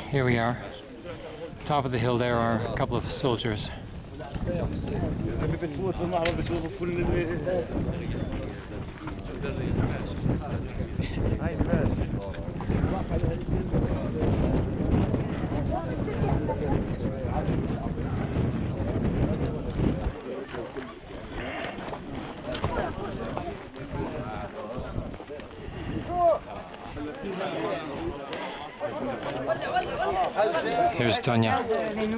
here we are. Top of the hill there are a couple of soldiers. Here's Tonya.